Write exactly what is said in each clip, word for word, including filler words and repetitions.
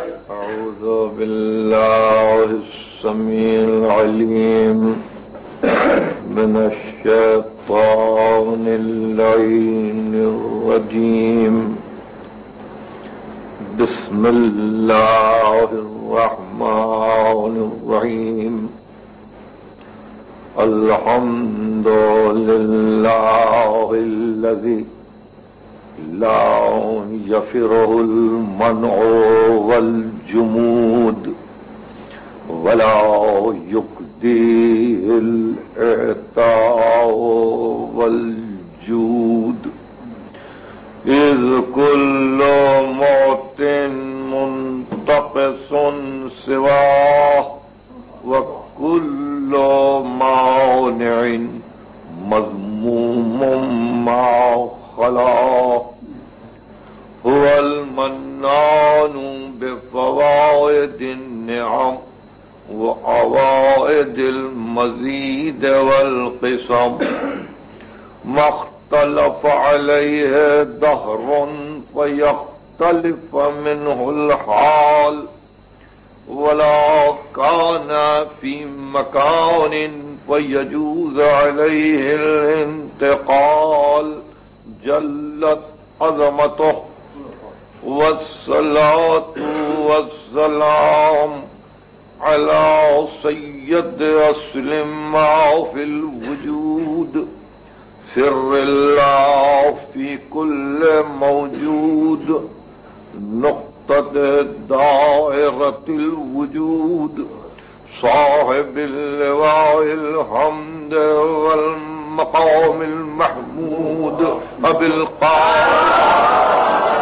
أعوذ بالله السميع العليم من الشيطان اللعين الرجيم. بسم الله الرحمن الرحيم. الحمد لله الذي لا يفره المنع والجمود ولا يقضيه الإعطاء والجود، إذ كل موت منتقص سواه وكل مانع مذموم مع خلاه. هو المنان بفوائد النعم وعوائد المزيد والقسم، ما اختلف عليه دهر فيختلف منه الحال، ولا كان في مكان فيجوز عليه الانتقال. جلت عظمته، والصلاة والسلام على سيد أصل ما في الوجود، سر الله في كل موجود، نقطة دائرة الوجود، صاحب اللواء الحمد والمقام المحمود، أبي القاسم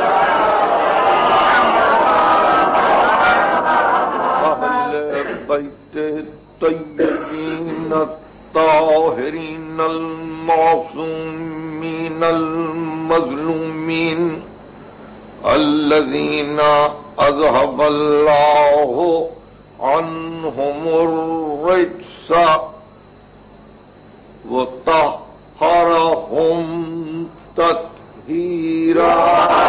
بيت الطيبين الطاهرين المعصومين المظلومين، الذين أذهب الله عنهم الرجس وطهرهم تطهيرا.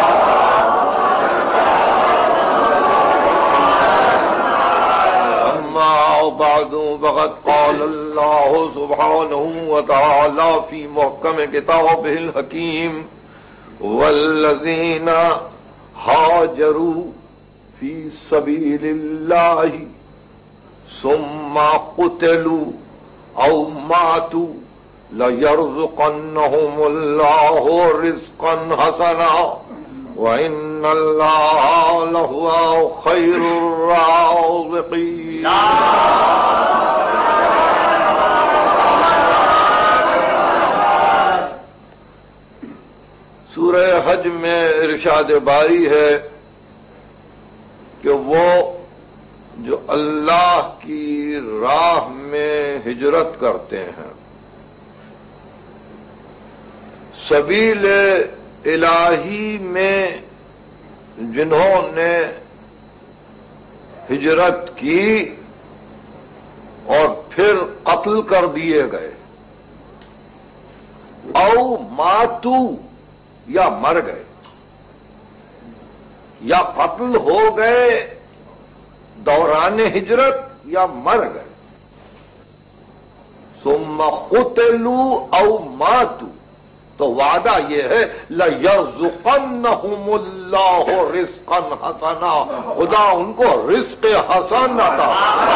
بعد فقد قال الله سبحانه وتعالى في محكم كتابه الحكيم: والذين هاجروا في سبيل الله ثم قتلوا أو ماتوا ليرزقنهم الله رزقا حسنا وإن الله لهو خير الرازقين. سورہ حج میں ارشاد باری ہے کہ وہ جو اللہ کی راہ میں ہجرت کرتے ہیں، سبیل الہی میں جنہوں نے ہجرت کی اور پھر قتل کر دیے گئے، او ماتو یا مر گئے، یا قتل ہو گئے دوران ہجرت یا مر گئے، ثم قتلوا او ماتو، تو وعدہ یہ ہے لَيَرْزُقَنَّهُمُ اللَّهُ رِزْقًا حَسَنًا، خدا ان کو رزق حسن عطا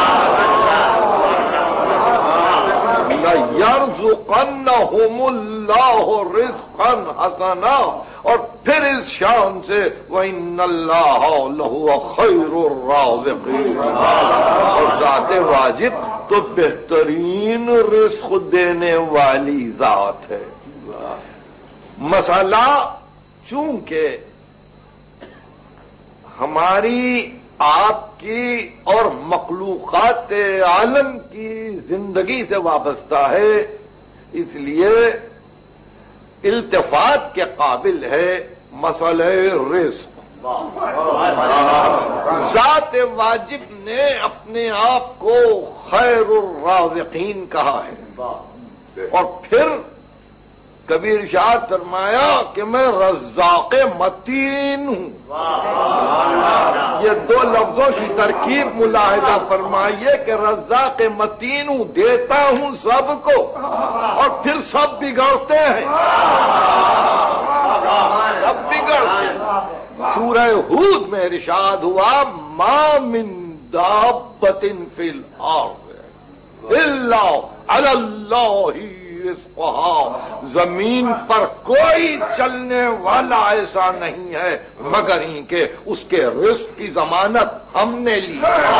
لَيَرْزُقَنَّهُمُ اللَّهُ رِزْقًا حَسَنًا، اور پھر اس شان سے وَإِنَّ اللَّهَ لَهُوَ خَيْرُ الرَّازِقِينَ، اور ذات واجب تو بہترین رزق دینے والی ذات ہے۔ مسئلہ چونکہ ہماری آپ کی اور مخلوقات عالم کی زندگی سے وابستہ ہے، اس لیے التفات کے قابل ہے مسئلہ رزق۔ ذات واجب نے اپنے آپ کو خیر الرازقین کہا ہے، اور پھر کبھی ارشاد فرمایا کہ میں رزاق متین ہوں. یہ دو لفظوں کی ترکیب ملاحظہ فرمائیے کہ رزاق متین ہوں، دیتا ہوں سب کو اور پھر سب بگڑتے ہیں، سب بگڑتے ہیں. سورہ ہود میں ارشاد ہوا ما من دابۃ فی الارض الا علی اللہ رزقها، زمین پر کوئی چلنے والا ایسا نہیں ہے مگر ہی کہ اس کے رزق کی ضمانت ہم نے لی.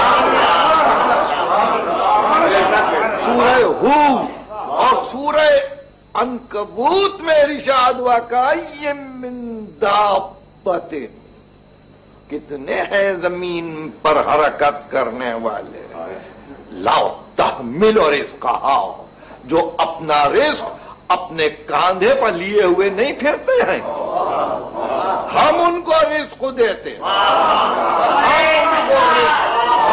سورہ ہود اور سورہ عنکبوت میں ارشاد ہوا کہ من دابۃ، کتنے ہیں زمین پر حرکت کرنے والے، لا تحمل رزقها، جو اپنا رزق اپنے کاندھے پر لیے ہوئے نہیں پھرتے ہیں، ہم ان کو رزق دیتے ہیں، ہم ان کو رزق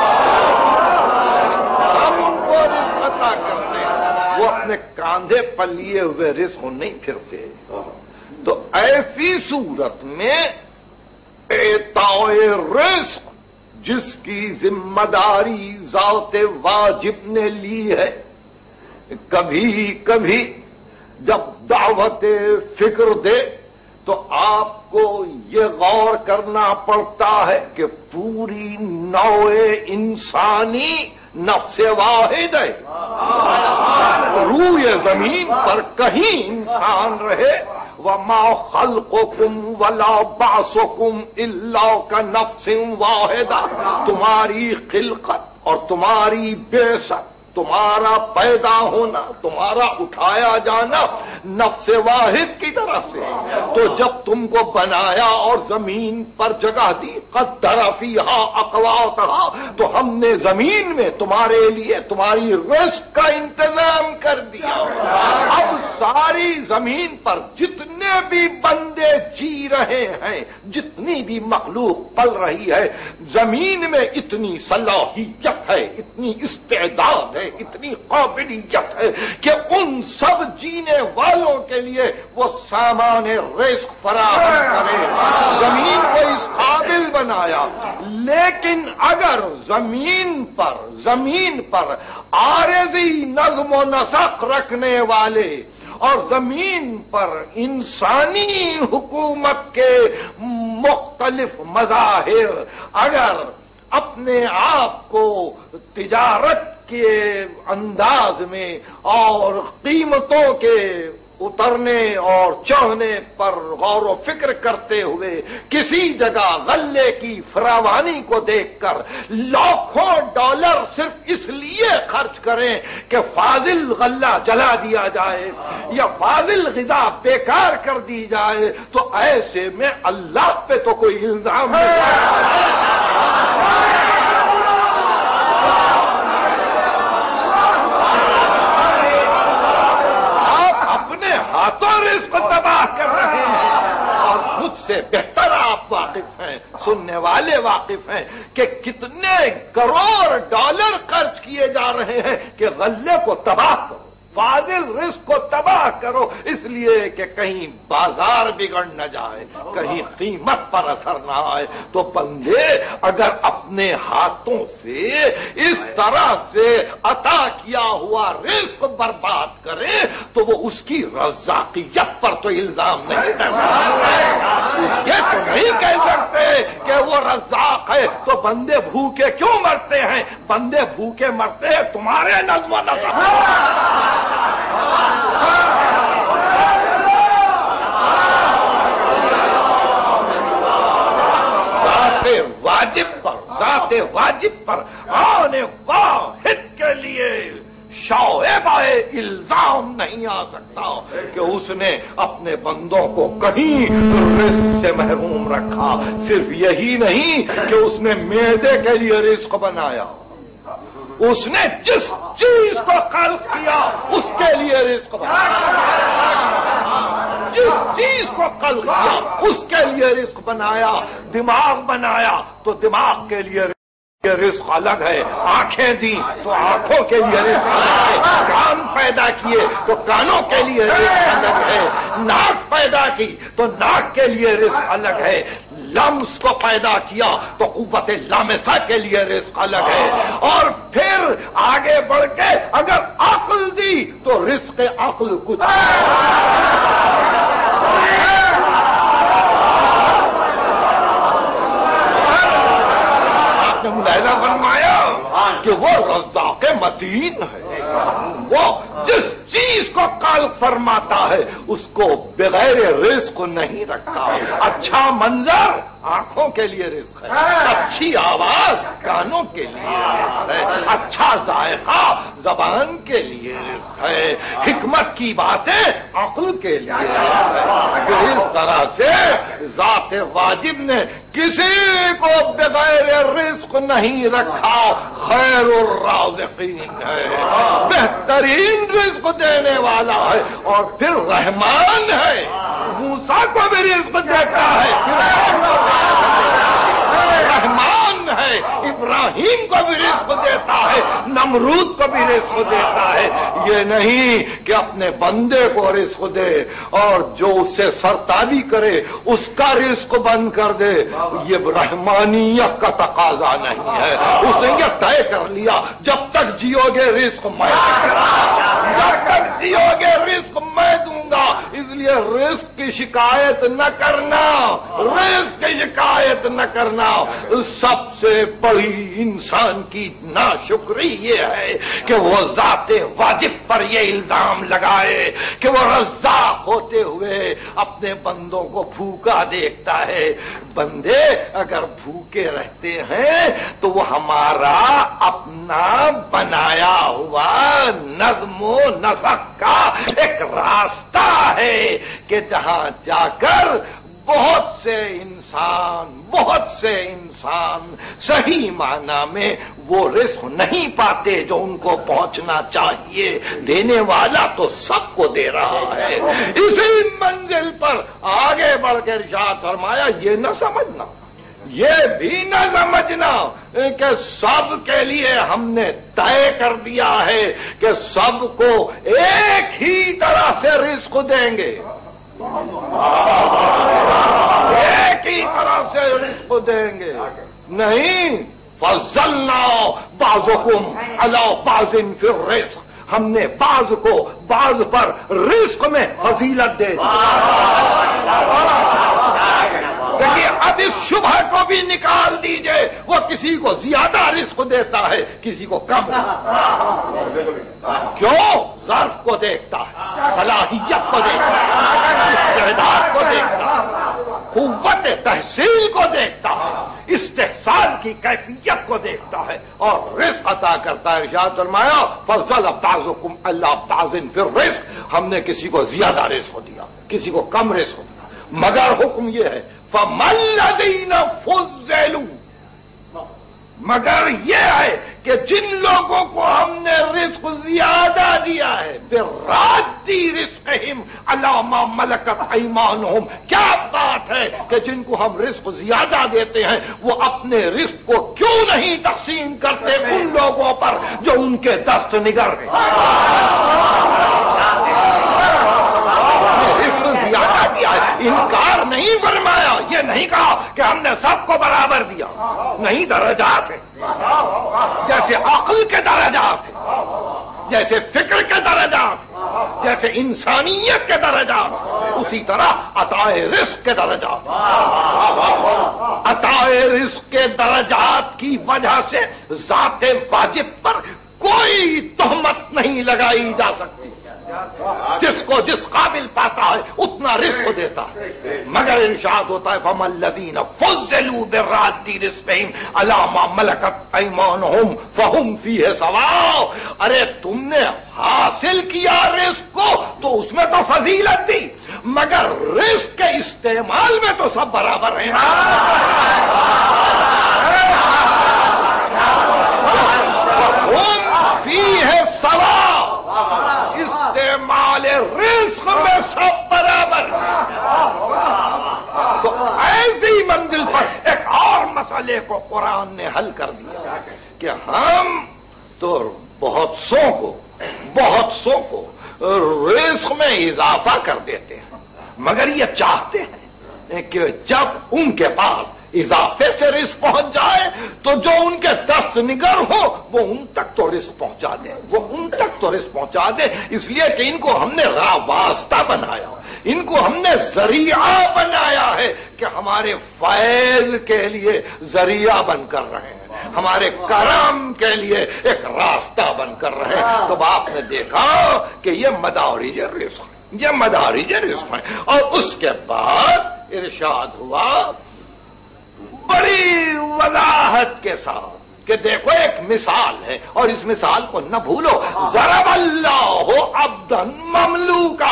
ہم ان کو رزق عطا کرتے ہیں، وہ اپنے کاندھے پر لیے ہوئے رزق نہیں پھرتے. تو ایسی صورت میں اعطاء رزق جس کی ذمہ داری ذات واجب نے لی ہے، کبھی کبھی جب دعوت فکر دے تو آپ کو یہ غور کرنا پڑتا ہے کہ پوری نوع انسانی نفس واحد ہے، روئے زمین پر کہیں انسان رہے. وما خلقکم ولا بعثکم الا کنفس واحدہ، تمہاری خلقت اور تمہاری بعثت، تمہارا پیدا ہونا، تمہارا اٹھایا جانا نفس واحد کی طرف سے. تو جب تم کو بنایا اور زمین پر جگہ دی، قدر فیہا اقواتہا، تو ہم نے زمین میں تمہارے لیے تمہاری رزق کا انتظام کر دیا. اب ساری زمین پر جتنے بھی بندے جی رہے ہیں، جتنی بھی مخلوق پل رہی ہے، زمین میں اتنی صلاحیت ہے، اتنی استعداد ہے، اتنی قابلیت ہے کہ ان سب جینے والوں کے لیے وہ سامان رزق فراہم کرے. زمین کو اس قابل بنایا. لیکن اگر زمین پر زمین پر عارضی نظم و نسق رکھنے والے اور زمین پر انسانی حکومت کے مختلف مظاہر اگر اپنے آپ کو تجارت کے انداز میں اور قیمتوں کے اترنے اور چڑھنے پر غور و فکر کرتے ہوئے کسی جگہ غلے کی فراوانی کو دیکھ کر لاکھوں ڈالر صرف اس لیے خرچ کریں کہ فاضل غلہ جلا دیا جائے یا فاضل غذا بیکار کر دی جائے، تو ایسے میں اللہ پہ تو کوئی الزام نہیں. ہاتھوں رزق تباہ کر رہے ہیں اور خود سے بہتر آپ واقف ہیں، سننے والے واقف ہیں کہ کتنے کروڑ ڈالر خرچ کیے جا رہے ہیں کہ غلے کو تباہ کرو، فاضل رزق کو تباہ کرو، اس لیے کہ کہیں بازار بگڑ نہ جائے، کہیں قیمت پر اثر نہ آئے. تو بندے اگر اپنے ہاتھوں سے اس طرح سے عطا کیا ہوا رزق برباد کرے تو وہ اس کی رزاقیت پر تو الزام نہیں کرنا. یہ تو نہیں کہہ سکتے کہ وہ رزاق ہے تو بندے بھوکے کیوں مرتے ہیں. بندے بھوکے مرتے ہیں تمہارے نظم و نسق. ذات واجب پر ذات واجب پر آنے واحد کے لیے شعبہ الزام نہیں آ سکتا کہ اس نے اپنے بندوں کو کہیں رزق سے محروم رکھا. صرف یہی نہیں کہ اس نے معدے کے لیے رزق بنایا، اس نے جس چیز کو خلق کیا اس کے لیے رزق بنایا، جس چیز کو خلق کیا اس کے لیے رزق بنایا. دماغ بنایا تو دماغ کے لیے یہ رزق الگ ہے، آنکھیں دی تو آنکھوں کے لیے رزق الگ ہے، کان پیدا کیے تو کانوں کے لیے رزق الگ ہے، ناک پیدا کی تو ناک کے لیے رزق الگ ہے، لمس کو پیدا کیا تو قوت لامسہ کے لیے رزق الگ ہے، اور پھر آگے بڑھ کے اگر عقل دی تو رزق عقل کچھ ملاحظہ فرمایا کہ وہ رزاق متین ہے، وہ جس چیز کو خالق فرماتا ہے اس کو بغیر رزق نہیں رکھتا۔ اچھا منظر آنکھوں کے لیے رزق ہے، اچھی آواز کانوں کے لیے رزق ہے، اچھا ذائقہ زبان کے لیے رزق ہے، حکمت کی باتیں عقل کے لیے رزق ہے۔ اس طرح سے ذات واجب نے کسی کو بغیر رزق نہیں رکھا، خیر الرازقین ہے، بہترین رزق دینے والا ہے، اور پھر رحمان ہے، موسیٰ کو بھی رزق دیتا ہے، رحمان ہے، ابراہیم کو بھی رزق دیتا ہے، نمرود کو بھی رزق دیتا ہے۔ یہ نہیں کہ اپنے بندے کو رزق دے اور جو اس سے سرتابی کرے اس کا رزق بند کر دے، یہ رحمانیت کا تقاضا نہیں ہے۔ اس نے یہ طے کر لیا جب تک جیو گے رزق میں دوں گا، جب تک جیو گے رزق میں دوں گا، اس لیے رزق کی شکایت نہ کرنا، رزق کی شکایت نہ کرنا۔ سب سے بڑی انسان کی ناشکری یہ ہے کہ وہ ذات واجب پر یہ الزام لگائے کہ وہ رزاق ہوتے ہوئے اپنے بندوں کو بھوکا دیکھتا ہے۔ بندے اگر بھوکے رہتے ہیں تو وہ ہمارا اپنا بنایا ہوا نظم و نسق کا ایک راستہ ہے کہ جہاں جا کر بہت سے انسان بہت سے انسان صحیح معنی میں وہ رزق نہیں پاتے جو ان کو پہنچنا چاہیے۔ دینے والا تو سب کو دے رہا ہے۔ اسی منزل پر آگے بڑھ کے ارشاد فرمایا، یہ نہ سمجھنا، یہ بھی نہ سمجھنا کہ سب کے لیے ہم نے طے کر دیا ہے کہ سب کو ایک ہی طرح سے رزق دیں گے، ایک ہی طرح سے رزق دیں گے، نہیں۔ فضلنا بعضکم علی بعض فی الرزق، ہم نے بعض کو بعض پر رزق میں فضیلت دے دی۔ دیکھیے اب اس شبہ کو بھی نکال دیجئے، وہ کسی کو زیادہ رزق دیتا ہے، کسی کو کم رزق۔ کیوں؟ ظرف کو دیکھتا ہے، صلاحیت کو دیکھتا ہے، استعداد کو دیکھتا ہے، قوت تحصیل کو دیکھتا ہے، استحصال کی کیفیت کو دیکھتا ہے اور رزق عطا کرتا ہے۔ ارشاد فرمایا فضل بعضکم علی بعض فی الرزق، ہم نے کسی کو زیادہ رزق دیا، کسی کو کم رزق دیا، مگر حکم یہ ہے فَمَا الَّذِينَ فُضِّلُوا، مگر یہ ہے کہ جن لوگوں کو ہم نے رزق زیادہ دیا ہے، بِرَادِّ رِزْقِهِمْ عَلَىٰ مَا مَلَكَتْ أَيْمَانُهُمْ، کیا بات ہے کہ جن کو ہم رزق زیادہ دیتے ہیں وہ اپنے رزق کو کیوں نہیں تقسیم کرتے ان لوگوں پر جو ان کے دست نگر ہیں۔ رزق زیادہ دیا ہے، انکار نہیں فرمایا، یہ نہیں کہا کہ ہم نے سب کو برابر دیا، نہیں، درجات ہیں، جیسے عقل کے درجات ہیں، جیسے فکر کے درجات، جیسے انسانیت کے درجات، اسی طرح عطائے رزق کے درجات۔ عطائے رزق کے درجات کی وجہ سے ذات واجب پر کوئی تہمت نہیں لگائی جا سکتی، جس کو جس قابل پاتا ہے اتنا رزق دیتا ہے، مگر ارشاد ہوتا ہے فَمَا الَّذِينَ فُضِّلُوا بِرَادِّ رِزْقِهِمْ عَلَىٰ مَا مَلَكَتْ أَيْمَانُهُمْ فَهُمْ فِيهِ سَوَاءٌ، ارے تم نے حاصل کیا رزق کو تو اس میں تو فضیلت دی، مگر رزق کے استعمال میں تو سب برابر ہیں۔ فَهُمْ فِيهِ سَوَاءٌ، استعمال رزق میں سب برابر۔ تو ایسی منزل پر ایک اور مسئلے کو قرآن نے حل کر دیا کہ ہم تو بہت سو کو بہت سو کو رزق میں اضافہ کر دیتے ہیں، مگر یہ چاہتے ہیں کہ جب ان کے پاس اضافے سے رزق پہنچ جائے تو جو ان کے دست نگر ہو وہ ان تک تو رزق پہنچا دے وہ ان تک تو رزق پہنچا دے اس لیے کہ ان کو ہم نے راہ واسطہ بنایا، ان کو ہم نے ذریعہ بنایا ہے کہ ہمارے فیض کے لیے ذریعہ بن کر رہے ہیں، ہمارے کرم کے لیے ایک راستہ بن کر رہے ہیں۔ تو آپ نے دیکھا کہ یہ مدارج رزق یہ مدارج رزق ہے۔ اور اس کے بعد ارشاد ہوا بڑی وضاحت کے ساتھ کہ دیکھو ایک مثال ہے اور اس مثال کو نہ بھولو، ضرب اللہ عبدا مملوکا،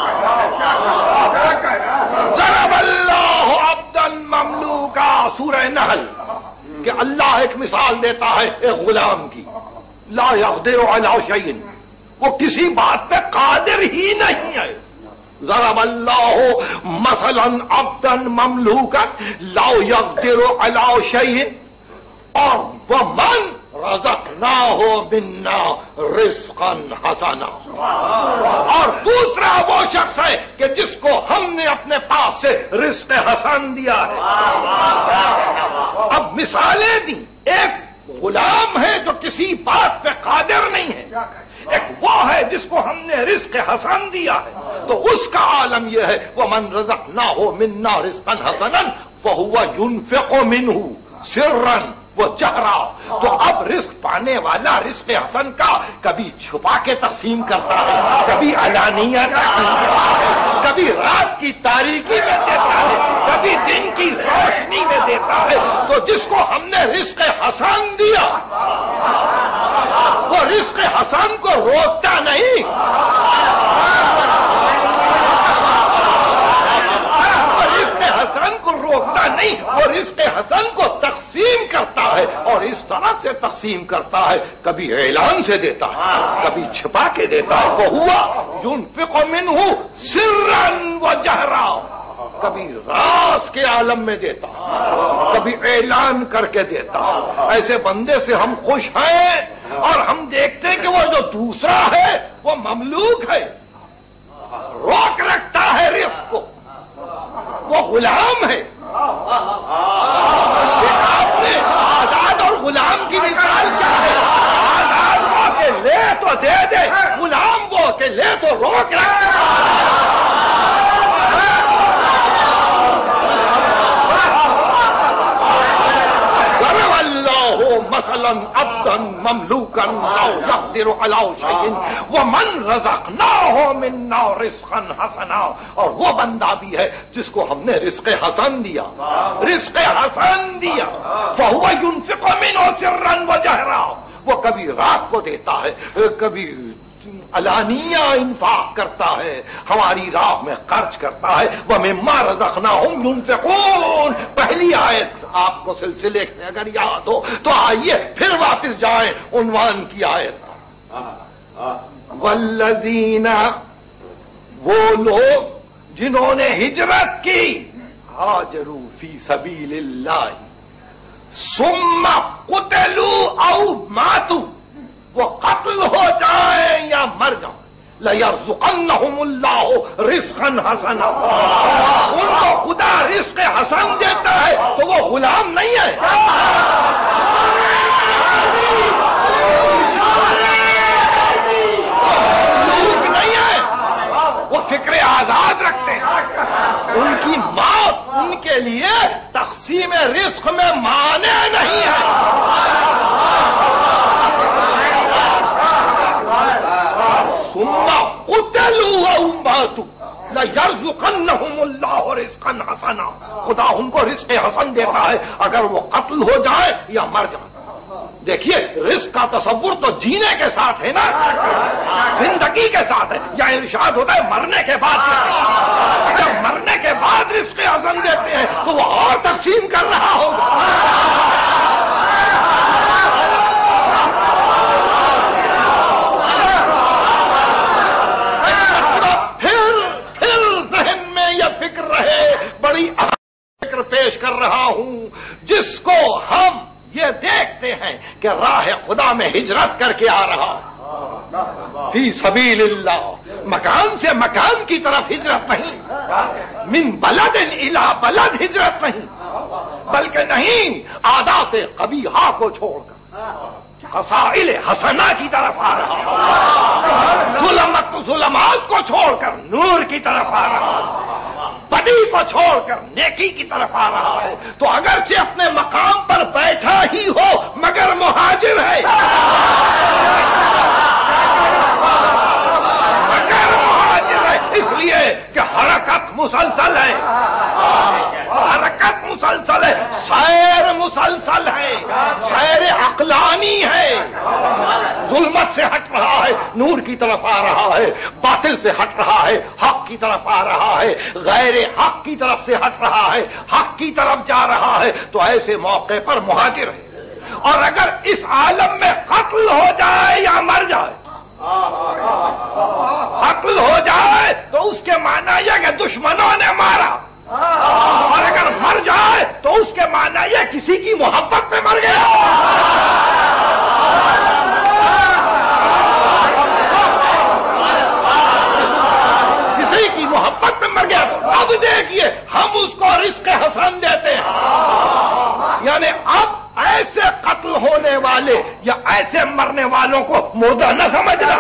ضرب اللہ عبدا مملوکا، سورہ نحل، کہ اللہ ایک مثال دیتا ہے ایک غلام کی، لا یقدر علی شیء، وہ کسی بات پہ قادر ہی نہیں ہے۔ ضرب اللہ مثلا عبدا مملوکا لا یقدر علی شیء، اور ومن رزقناہ منا رزقا حسنا، اور دوسرا وہ شخص ہے کہ جس کو ہم نے اپنے پاس سے رزق حسن دیا ہے۔ اب مثالیں دی، ایک غلام ہے جو کسی بات پہ قادر نہیں ہے، ایک وہ ہے جس کو ہم نے رزق حسن دیا ہے، تو اس کا عالم یہ ہے وَمَن رَزَقْنَاهُ مِنَّا رِزْقًا حَسَنًا فَهُوَ يُنْفِقُ مِنْهُ سِرًّا وَجَهْرًا۔ تو اب رزق پانے والا رزق حسن کا کبھی چھپا کے تقسیم کرتا ہے، کبھی علانیہ تقسیم کرتا ہے، کبھی رات کی تاریکی میں دیتا ہے، کبھی دن کی روشنی میں دیتا ہے۔ تو جس کو ہم نے رزق حسن دیا وہ رزق حسن کو روکتا نہیں، وہ رزق حسن کو روکتا نہیں، وہ رزق حسن کو تقسیم کرتا ہے، اور اس طرح سے تقسیم کرتا ہے، کبھی اعلان سے دیتا ہے، کبھی چھپا کے دیتا ہے۔ وہ ہوا ينفق منہ سرا وجہرا، کبھی راز کے عالم میں دیتا، کبھی اعلان کر کے دیتا۔ ایسے بندے سے ہم خوش ہیں، اور ہم دیکھتے ہیں کہ وہ جو دوسرا ہے وہ مملوک ہے، روک رکھتا ہے رزق کو، وہ غلام ہے۔ آپ نے آزاد اور غلام کی مثال کیا ہے؟ آزاد وہ کہ لے تو دے دے، غلام وہ کہ لے تو روک رکھتا ہے۔ مثلا عبدا مملوکا لا يقدر على شيء ومن رزقناه منا رزقا حسنا، اور وہ بندہ بھی ہے جس کو ہم نے رزق حسن دیا، رزق حسن دیا، فهو ينفق منه سرا وجهرا، وہ کبھی رات کو دیتا ہے، کبھی علانیہ انفاق کرتا ہے، ہماری راہ میں خرچ کرتا ہے۔ وَمِمَّا رَزَقْنَاهُمْ يُنْفِقُونَ، پہلی آیت آپ کو سلسلے میں اگر یاد ہو تو آئیے پھر واپس جائیں عنوان کی آیت۔ وَالَّذِينَ، وہ لوگ جنہوں نے ہجرت کی، ہاجروا فی سبیل اللہ ثم قتلوا او ماتوا، وہ قتل ہو جائیں یا مر جائیں، لَيَرْزُقَنَّهُمُ اللَّهُ رِزْقًا حَسَنًا، ان کو خدا رزق حسن دیتا ہے تو وہ غلام نہیں ہے، مملوک نہیں ہے، وہ فکر آزاد رکھتے ہیں۔ ان کی موت ان کے لیے تقسیم رزق میں مانع نہیں ہے۔ قتلوا او ماتوا لَيَرْزُقَنَّهُمُ اللَّهُ رِزْقًا حَسَنًا، خدا ان کو رزق حسن دیتا ہے اگر وہ قتل ہو جائے یا مر جائے۔ دیکھیے رزق کا تصور تو جینے کے ساتھ ہے نا، زندگی کے ساتھ ہے، یا ارشاد ہوتا ہے مرنے کے بعد۔ جب مرنے کے بعد رزق حسن دیتے ہیں تو وہ اور تقسیم کر رہا ہوگا۔ بڑی فکر پیش کر رہا ہوں، جس کو ہم دیکھتے ہیں کہ راہ خدا میں ہجرت کر کے آ رہا ہے فی سبیل اللہ، مکان سے مکان کی طرف ہجرت نہیں، من بلد الی بلد ہجرت نہیں، بلکہ نہیں عادات قبیحہ کو چھوڑ کر خصائل حسنہ کی طرف آ رہا ہے، ظلمت ظلمات کو چھوڑ کر نور کی طرف آ رہا ہے، بدی کو چھوڑ کر نیکی کی طرف آ رہا ہے۔ تو اگرچہ اپنے مقام پر بیٹھا ہی ہو مگر مہاجر ہے، مگر مہاجر ہے، اس لیے کہ حرکت مسلسل ہے، حرکت مسلسل ہے، سیر مسلسل ہے، سیر عقلانی ہے، ظلمت سے ہٹ رہا ہے نور کی طرف آ رہا ہے، باطل سے ہٹ رہا ہے حق کی طرف آ رہا ہے، غیر حق کی طرف سے ہٹ رہا ہے حق کی طرف جا رہا ہے، تو ایسے موقع پر مہاجر ہے۔ اور اگر اس عالم میں قتل ہو جائے یا مر جائے، قتل ہو جائے تو اس کے معنی یہ کہ دشمنوں نے مارا، اور اگر مر جائے تو اس کے معنی یہ کسی کی محبت میں مر گیا۔ کسی کی محبت میں مر گیا۔ تو اب دیکھیے ہم اس کو رزق حسن دیتے ہیں، یعنی اب ایسے قتل ہونے والے یا ایسے مرنے والوں کو مردہ نہ سمجھنا۔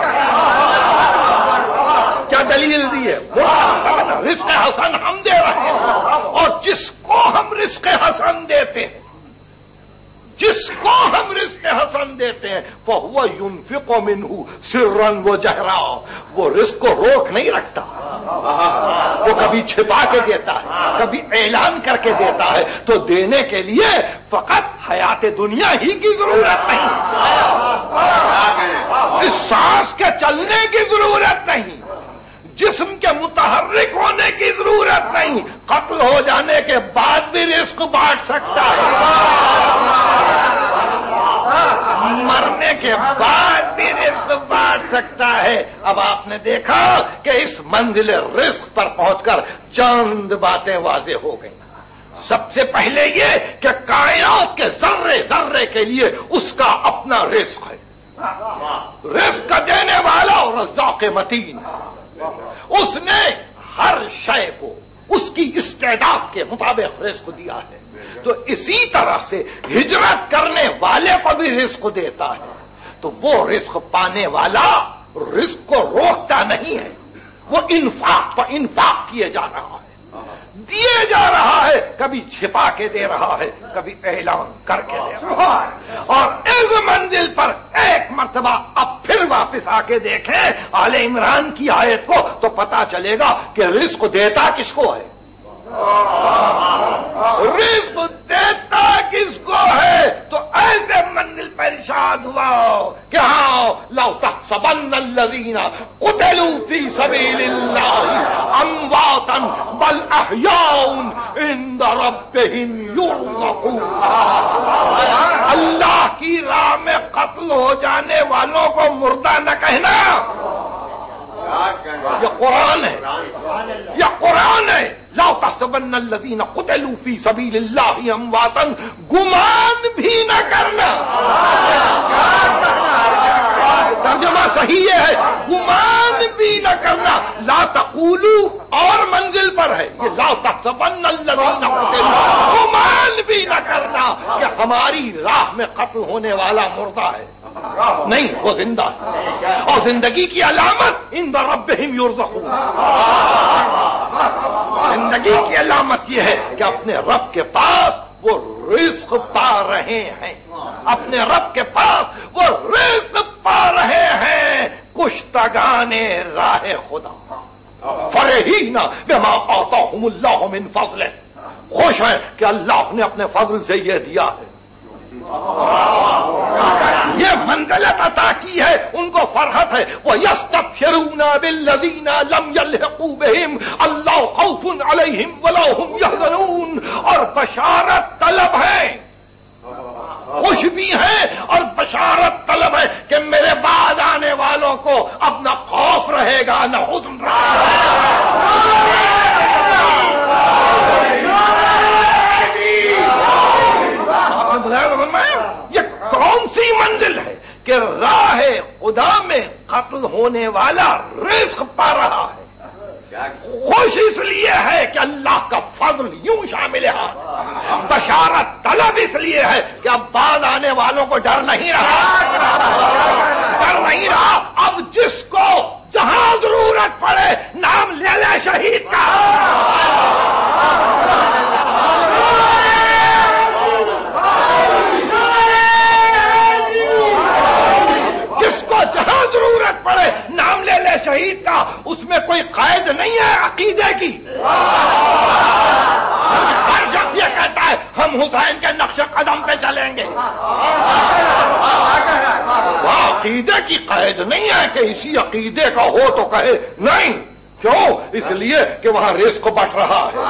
کیا دلیل دی ہے؟ رزق حسن ہم دے رہے ہیں، اور جس کو ہم رزق حسن دیتے ہیں، جس کو ہم رزق حسن دیتے ہیں فَهُوَ يُنْفِقُ مِنْهُ سِرًّا وَجَهْرًا، وہ رزق کو روک نہیں رکھتا، وہ کبھی چھپا کے دیتا ہے، کبھی اعلان کر کے دیتا ہے۔ تو دینے کے لیے فقط حیات دنیا ہی کی ضرورت نہیں، اس سانس کے چلنے کی ضرورت نہیں، جسم کے متحرک ہونے کی ضرورت نہیں، قتل ہو جانے کے بعد بھی رزق بانٹ سکتا ہے، مرنے کے بعد بھی رزق بانٹ سکتا ہے۔ اب آپ نے دیکھا کہ اس منزل رزق پر پہنچ کر چند باتیں واضح ہو گئیں۔ سب سے پہلے یہ کہ کائنات کے ذرے ذرے کے لیے اس کا اپنا رزق ہے، رزق دینے والا اور رزاق متین ہے، اس نے ہر شے کو اس کی استعداد کے مطابق رزق دیا ہے۔ تو اسی طرح سے ہجرت کرنے والے کو بھی رزق دیتا ہے، تو وہ رزق پانے والا رزق کو روکتا نہیں ہے، وہ انفاق پر انفاق کیے جا رہا ہے، دیے جا رہا ہے، کبھی چھپا کے دے رہا ہے، کبھی اعلان کر کے دے رہا ہے۔ اور اس منزل پر ایک مرتبہ اب پھر واپس آ کے دیکھیں آل عمران کی آیت کو تو پتا چلے گا کہ رزق دیتا کس کو ہے، رزق دیتا کس کو ہے۔ تو ایسے منزل پر ارشاد ہوا کہ ہاں لو تحسبن الذین قتلوا فی سبیل اللہ امواتا بل احیاء عند ربہم یرزقون، اللہ کی راہ میں قتل ہو جانے والوں کو مردہ نہ کہنا، یہ قرآن ہے، یہ قرآن ہے۔ لا تحسبن الذین قتلوا فی سبیل اللہ امواتا، گمان بھی نہ کرنا، ترجمہ صحیح ہے، گمان بھی نہ کرنا۔ لا تقولوا اور منزل پر ہے یہ، لا تحسبن الذین قتلوا، گمان بھی نہ کرنا کہ ہماری راہ میں قتل ہونے والا مردہ ہے، نہیں، وہ زندہ ہے، اور زندگی کی علامت عند ربہم یرزقون، زندگی کی علامت یہ ہے کہ اپنے رب کے پاس وہ رزق پا رہے ہیں، اپنے رب کے پاس وہ رزق پا رہے ہیں۔ کشتگان راہ خدا فرحین بما آتاہم اللہ من فضلہ، خوش ہیں کہ اللہ نے اپنے فضل سے یہ دیا ہے، یہ منزلت عطا کی ہے، ان کو فرحت ہے۔ وَيَسْتَبْشِرُونَ بِالَّذِينَ لَمْ يَلْحِقُوا بِهِمْ أَلَّا خَوْفٌ عَلَيْهِمْ وَلَا هُمْ يَحْزَنُونَ، اور بشارت طلب ہے، خوش بھی ہیں اور بشارت طلب ہے کہ میرے بعد آنے والوں کو اب نہ خوف رہے گا نہ حزن رہے گا۔ یہ سی منزل ہے کہ راہ خدا میں قتل ہونے والا رزق پا رہا ہے. خوش اس لیے ہے کہ اللہ کا فضل یوں شامل ہے. بشارت طلب اس لیے ہے کہ اب بعد آنے والوں کو ڈر نہیں رہا ڈر نہیں رہا اب جس کو جہاں ضرورت پڑے نام لے لے شہید کا. جس کو جہاں ضرورت پڑے نام لے لے شہید کا. اس میں کوئی قید نہیں ہے عقیدے کی. ہر شخص یہ کہتا ہے ہم حسین کے نقش قدم پہ چلیں گے. وہ عقیدے کی قید نہیں ہے کہ اسی عقیدے کا ہو تو کہے نہیں. کیوں؟ اس لیے کہ وہاں رزق بٹ رہا ہے.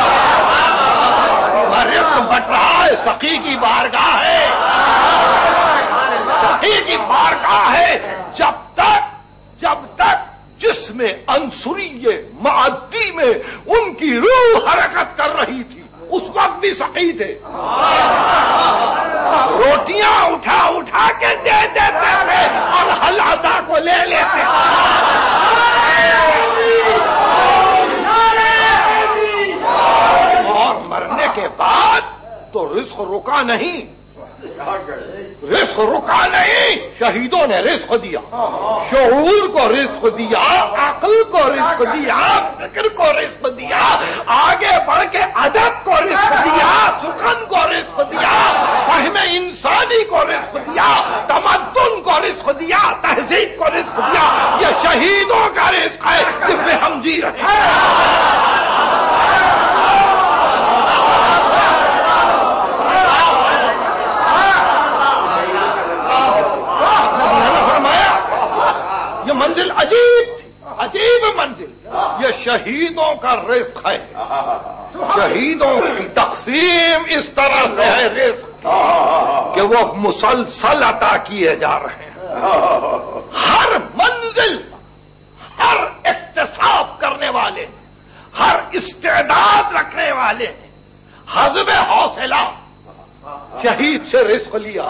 وہاں رزق بٹ رہا ہے. سخی کی بارگاہ ہے. سخی کی بارگاہ ہے. جب تک جب تک جس میں انصریہ معدی میں ان کی روح حرکت کر رہی تھی اس وقت بھی سخی تھے. روٹیاں اٹھا اٹھا کے دے دیتے تھے اور حلادا کو لے لیتے. اور مرنے کے بعد تو رزق رکا نہیں. رزق رکا نہیں. شہیدوں نے رزق دیا. شعور کو رزق دیا. عقل کو رزق دیا. فکر کو رزق دیا. آگے بڑھ کے ادب کو رزق دیا. سخن کو رزق دیا. فہم انسانی کو رزق دیا. تمدن کو رزق دیا. تہذیب کو رزق دیا. یہ شہیدوں کا رزق ہے جس میں ہم جی رہے ہیں. یہ منزل عجیب تھی. عجیب منزل. یہ شہیدوں کا رزق ہے. شہیدوں کی تقسیم اس طرح سے ہے رزق کہ وہ مسلسل عطا کیے جا رہے ہیں. ہر منزل ہر اکتساب کرنے والے ہر استعداد رکھنے والے نے حزب حوصلہ شہید سے رزق لیا.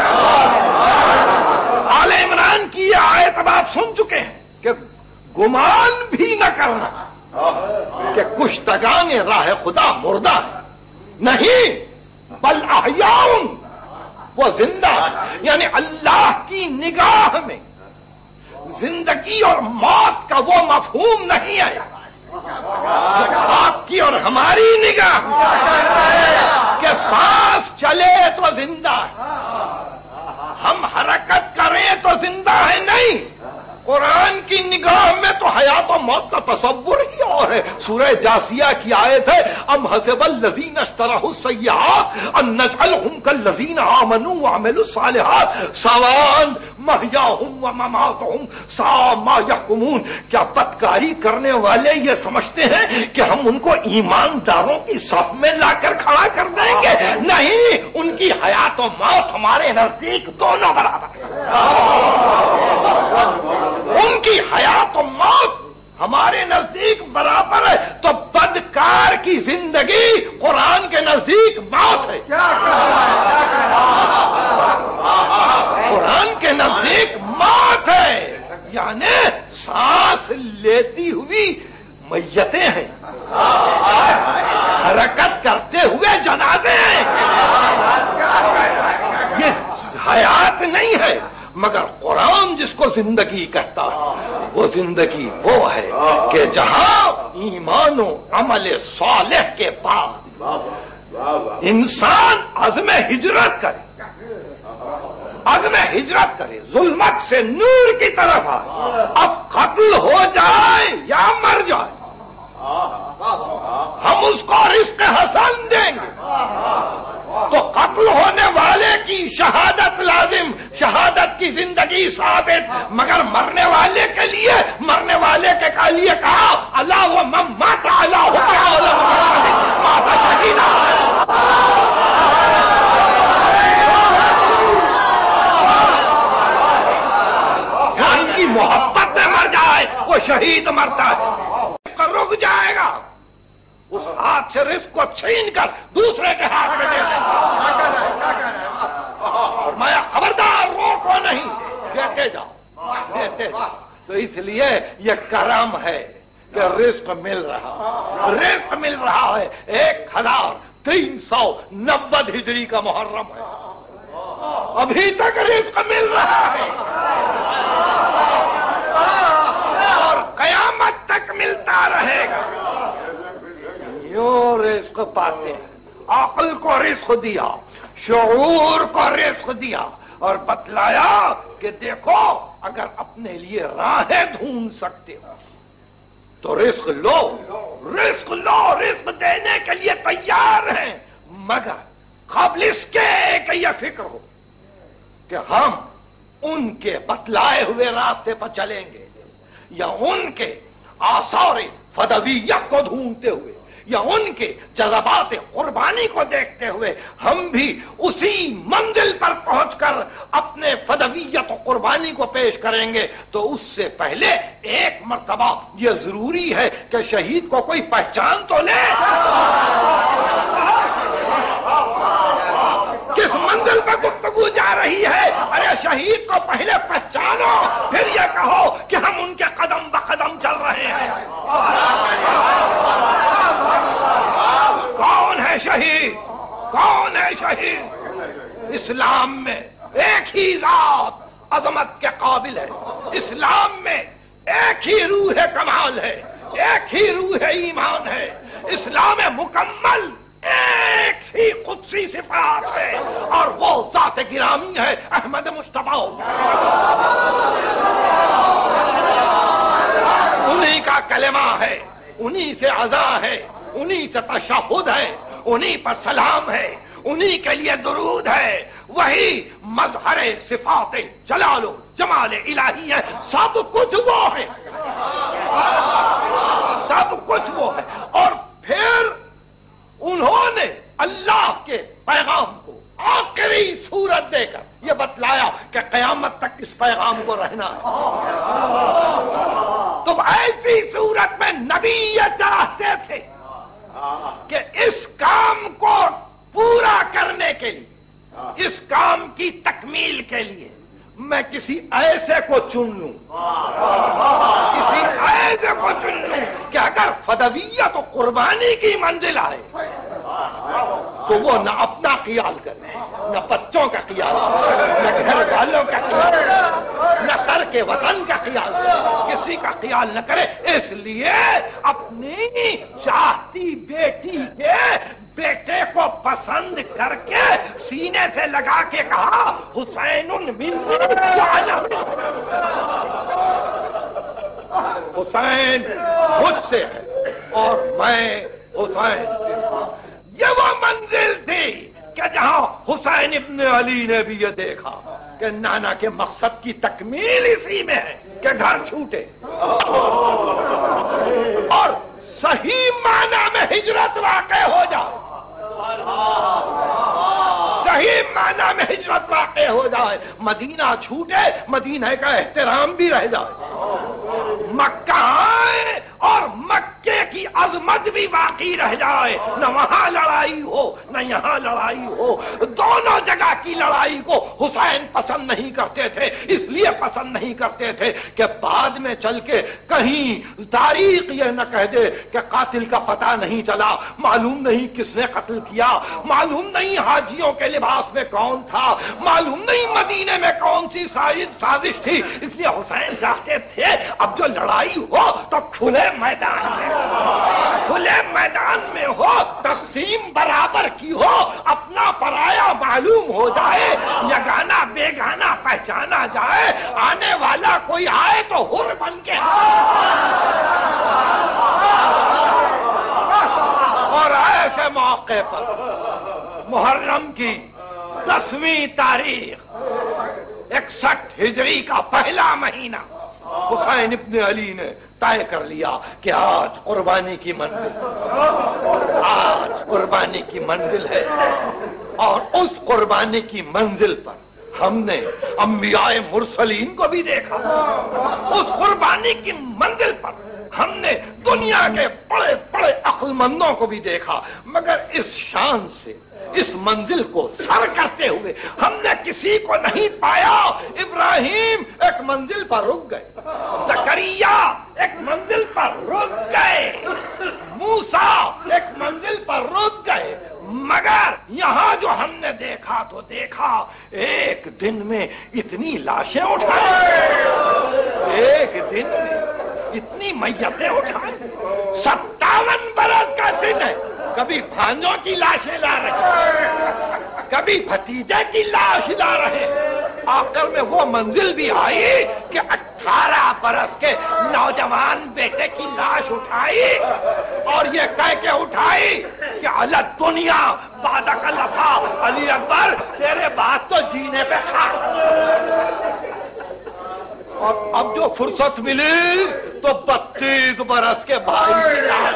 آل عمران کی یہ آیت اب آپ سن چکے ہیں کہ گمان بھی نہ کرنا کہ کشتگان راہ خدا مردہ ہے. نہیں بل احیاء وہ زندہ ہے. یعنی اللہ کی نگاہ میں زندگی اور موت کا وہ مفہوم نہیں ہے. آپ کی اور ہماری نگاہ کہ سانس چلے تو زندہ ہے. ہم حرکت کریں تو زندہ ہے. نہیں. قرآن کی نگاہ میں تو حیات و موت کا تصور ہی اور ہے. سورہ جاسیہ کی آیت ہے ام حسب الذین اشتروا السیئات ان نجعلهم کالذین آمنوا وعملوا الصالحات سواء محیاهم ومماتهم ساء ما یحکمون. کیا بدکاری کرنے والے یہ سمجھتے ہیں کہ ہم ان کو ایمانداروں کی صف میں لا کر کھڑا کر دیں گے؟ نہیں. ان کی حیات و موت ہمارے نزدیک دونوں برابر ہیں. ان کی حیات و موت ہمارے نزدیک برابر ہے. تو بدکار کی زندگی قرآن کے نزدیک موت ہے. قرآن کے نزدیک موت ہے. یعنی سانس لیتی ہوئی میتیں ہیں. حرکت کرتے ہوئے جنازے ہیں. یہ حیات نہیں ہے. مگر قرآن جس کو زندگی کہتا ہے وہ زندگی وہ ہے کہ جہاں ایمان و عمل صالح کے بعد انسان عزم ہجرت کرے. عزم ہجرت کرے. ظلمت سے نور کی طرف آئے. اب قتل ہو جائے یا مر جائے ہم اس کو رزق حسن دیں گے. تو قتل ہونے والے کی شہادت لازم. شہادت کی زندگی ثابت. مگر مرنے والے کے لیے مرنے والے کے لیے کہا اللہ و من مات علی مات شہیدا. ان کی محبت میں مر جائے وہ شہید مرتا ہے. رک جائے گا اس ہاتھ سے رزق کو چھین کر دوسرے کے ہاتھ میں دے دیں گے. اور میں خبردار دیتے جاؤ دیتے جاؤ. تو اس لیے یہ کرم ہے کہ رزق مل رہا رزق مل رہا ہے. ایک ہزار تین سو نوے ہجری کا محرم ہے, ابھی تک رزق مل رہا ہے اور قیامت تک ملتا رہے گا. یوں رزق پاتے ہیں. عقل کو رزق دیا, شعور کو رزق دیا اور بتلایا کہ دیکھو اگر اپنے لیے راہیں ڈھونڈ سکتے ہو تو رزق لو, رزق لو, رزق دینے کے لیے تیار ہیں, مگر قبل اس کے کہ یہ فکر ہو کہ ہم ان کے بتلائے ہوئے راستے پر چلیں گے یا ان کے آثار فدویت کو ڈھونڈتے ہوئے یا ان کے جذبات قربانی کو دیکھتے ہوئے ہم بھی اسی منزل پر پہنچ کر اپنے فدویت و قربانی کو پیش کریں گے. تو اس سے پہلے ایک مرتبہ یہ ضروری ہے کہ شہید کو کوئی پہچان تو لے, کس منزل پر گفتگو جا رہی ہے. ارے شہید کو پہلے پہچانو, پھر یہ کہو کہ ہم ان کے قدم بقدم چل رہے ہیں. کون ہے شہید, کون ہے شہید؟ اسلام میں ایک ہی ذات عظمت کے قابل ہے. اسلام میں ایک ہی روح کمال ہے, ایک ہی روح ایمان ہے. اسلام مکمل ایک ہی قدسی صفات ہے اور وہ ذات گرامی ہے احمد مصطفیٰ. انہی کا کلمہ ہے, انہی سے عزا ہے, انہی سے تشہد ہے, انہی پر سلام ہے, انہی کے لیے درود ہے. وہی مظہر صفات جلال و جمال الہی ہے. سب کچھ وہ ہے, سب کچھ وہ ہے. اور پھر انہوں نے اللہ کے پیغام کو آخری صورت دے کر یہ بتلایا کہ قیامت تک اس پیغام کو رہنا ہے. تم ایسی صورت میں نبی یہ چاہتے تھے کہ اس کام کو پورا کرنے کے لیے, اس کام کی تکمیل کے لیے میں کسی ایسے کو چن لوں, کسی ایسے کو چن لوں کہ اگر فدویت و قربانی کی منزل آئے تو وہ نہ اپنا خیال کرے, نہ بچوں کا خیال کرے, نہ گھر والوں کا خیال کرے, نہ ترک وطن کا خیال کرے, کسی کا خیال نہ کرے. اس لیے اپنی چاہتی بیٹی کے بیٹے کو پسند کر کے سینے سے لگا کے کہا حسین من حسین مجھ سے ہے اور میں حسین سے. یہ وہ منزل تھی کہ جہاں حسین ابن علی نے بھی یہ دیکھا کہ نانا کے مقصد کی تکمیل اسی میں ہے کہ گھر چھوٹے اور صحیح معنی میں ہجرت واقع ہو جائے, صحیح معنی میں ہجرت واقع ہو جائے, مدینہ چھوٹے, مدینہ کا احترام بھی رہ جائے, مکہ آئے اور مکے کی عظمت بھی باقی رہ جائے, نہ وہاں لڑائی ہو نہ یہاں لڑائی ہو. دونوں جگہ کی لڑائی کو حسین پسند نہیں کرتے تھے. اس لیے پسند نہیں کرتے تھے کہ بعد میں چل کے کہیں تاریخ یہ نہ کہہ دے کہ قاتل کا پتہ نہیں چلا, معلوم نہیں کس نے قتل کیا, معلوم نہیں حاجیوں کے لباس میں کون تھا, معلوم نہیں مدینے میں کون سی سازش تھی. اس لیے حسین چاہتے تھے اب جو لڑائی ہو تو کھلے میدان میں, کھلے میدان میں ہو, تقسیم برابر کی ہو, اپنا پرایا معلوم ہو جائے, یگانا بیگانا پہچانا جائے, آنے والا کوئی آئے تو حر بن کے. اور ایسے موقع پر محرم کی دسویں تاریخ اکسٹھ ہجری کا پہلا مہینہ حسین ابن علی نے طے کر لیا کہ آج قربانی کی منزل, آج قربانی کی منزل ہے. اور اس قربانی کی منزل پر ہم نے انبیاء مرسلین کو بھی دیکھا, اس قربانی کی منزل پر ہم نے دنیا کے بڑے بڑے عقل مندوں کو بھی دیکھا, مگر اس شان سے اس منزل کو سر کرتے ہوئے ہم نے کسی کو نہیں پایا۔ ابراہیم ایک منزل پر رک گئے، زکریا ایک منزل پر رک گئے، موسیٰ ایک منزل پر رک گئے، مگر یہاں جو ہم نے دیکھا تو دیکھا ایک دن میں اتنی لاشیں اٹھائیں، ایک دن میں اتنی میتیں اٹھائیں، ستاون برس کا دن ہے، کبھی بھانجوں کی لاشیں لا رہے، کبھی بھتیجے کی لاش لا رہے، آخر میں وہ منزل بھی آئی کہ اٹھارہ برس کے نوجوان بیٹے کی لاش اٹھائی اور یہ کہہ کے اٹھائی کہ علی دنیا بعدک لفا، علی اکبر تیرے بعد تو جینے پہ خاک۔ اور اب جو فرصت ملی تو بتیس برس کے بھائی کی لاش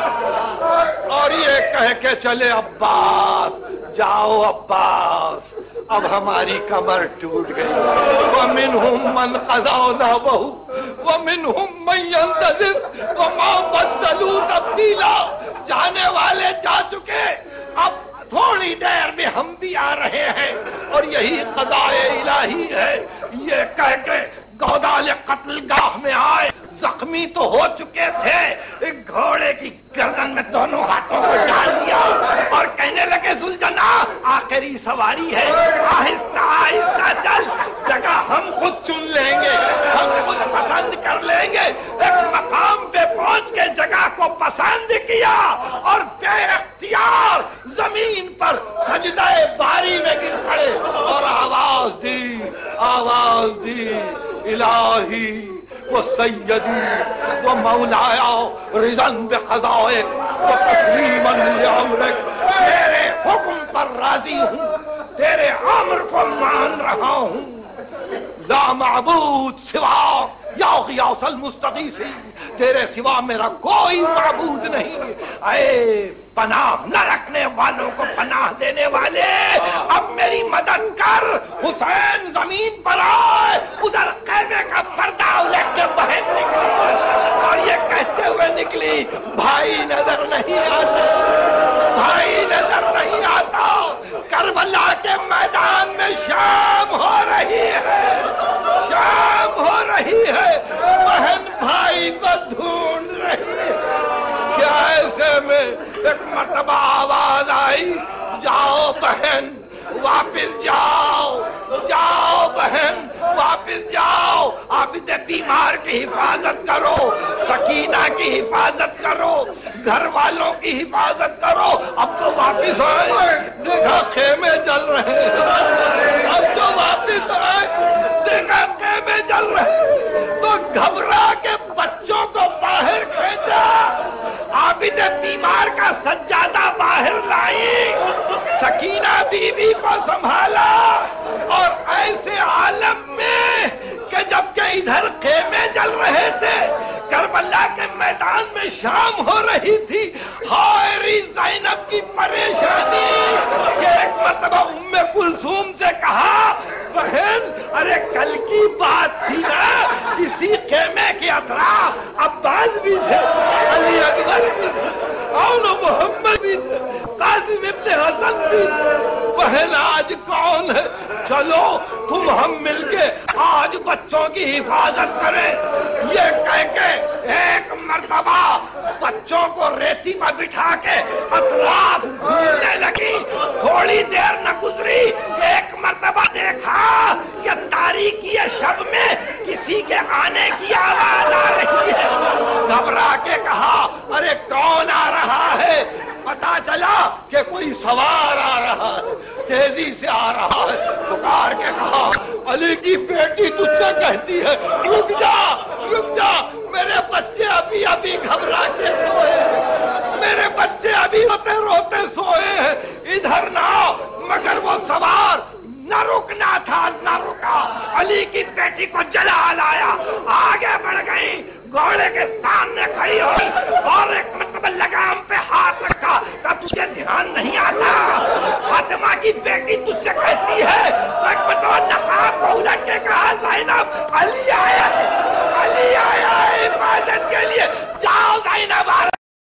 پر، اور یہ کہہ کے چلے عباس جاؤ عباس اب ہماری کمر ٹوٹ گئی، وَمِنْهُمْ مَنْ قَضَىٰ نَحْبَهُ وَمِنْهُمْ مَنْ يَنتَظِرُ وَمَا بَدَّلُوا تَبْدِيلًا۔ جانے والے جا چکے، اب تھوڑی دیر میں ہم بھی آ رہے ہیں اور یہی قضاء الہی ہے۔ یہ کہہ کے گودال قتل گاہ میں آئے، زخمی تو ہو چکے تھے، ایک گھوڑے کی گردن میں دونوں ہاتھوں کو ڈال دیا اور کہنے لگے ذوالجناح آخری سواری ہے، آہستہ آہستہ چل، جگہ ہم خود چن لیں گے، ہم خود پسند کر لیں گے۔ ایک مقام پہ پہنچ کے جگہ کو پسند کیا اور بے اختیار زمین پر سجدہ باری میں گر پڑے اور آواز دی آواز دی الہی و سیدی و مولایا رضاً بقضائک و تسلیماً لامرک، تیرے حکم پر راضی ہوں، تیرے امر کو مان رہا ہوں، لا معبود سوا یا غیاث المستغیث، تیرے سوا میرا کوئی معبود نہیں۔ اے پناہ نہ رکھنے والوں کو پناہ دینے والے، اب میری مدد کر۔ حسین زمین پر آئے، ادھر خیمے کا پردہ الٹ کے بہن نکلی اور یہ کہتے ہوئے نکلی بھائی نظر نہیں آتا، بھائی نظر نہیں آتا، کربلا کے میدان میں شام ہو رہی ہے، شام ہو رہی ہے، بہن بھائی کو ڈھونڈ رہی ہے۔ کیا ایسے میں ایک مرتبہ آواز آئی، جاؤ بہن واپس جاؤ، جاؤ بہن واپس جاؤ، عابد بیمار کی حفاظت کرو، سکینہ کی حفاظت کرو، گھر والوں کی حفاظت کرو۔ اب تو واپس آئے، دیکھا خیمے جل رہے ہیں، اب تو واپس آئے، دیکھا خیمے جل رہے ہیں، تو گھبرا کے بچوں کو باہر کھینچا، عابد بیمار کا سجادہ باہر لائی، سکینہ بی بی کو سنبھالا، اور ایسے عالم میں کہ جبکہ ادھر خیمے جل رہے تھے، کربلا کے میدان میں شام ہو رہی تھی، ہائے زینب کی پریشانی کہ ایک مرتبہ ام کلثوم سے کہا بہن ارے کل کی بات تھی نا، اسی خیمے کے اطراف عباس بھی تھے، علی اکبر بھی تھے، اور محمد بھی تھے، قاسم ابن حسن بھی تھے، بہن آج کون ہے؟ چلو تم ہم مل کے آج بچوں کی حفاظت کریں۔ یہ کہہ کے ایک مرتبہ بچوں کو ریتی میں بٹھا کے اطراف گھومنے لگی، تھوڑی دیر نہ گزری، ایک مرتبہ دیکھا یہ تاریکی شب میں کسی کے آنے کی آواز آ رہی ہے، گھبرا کے کہا ارے کون آ رہا ہے؟ پتا چلا کہ کوئی سوار آ رہا ہے، تیزی سے آ رہا ہے، پکار کے کہا علی کی بیٹی تجھ سے کہتی ہے رک جا رک جا، میرے بچے ابھی ابھی گھبرا کے سوئے ہیں، میرے بچے ابھی روتے روتے سوئے ہیں، ادھر نہ آؤ۔ مگر وہ سوار نہ رکنا تھا، نہ رکا، علی کی بیٹی کو جلا لایا، آگے بڑھ گئی، گھوڑے کے سامنے کھڑی ہوئی اور ایک مرتبہ لگام پہ ہاتھ رکھا، کہا تجھے دھیان نہیں آتا، فاطمہ کی بیٹی تجھ سے کہتی ہے، تو ایک مرتبہ نقاب کو الٹ کے کہا زینب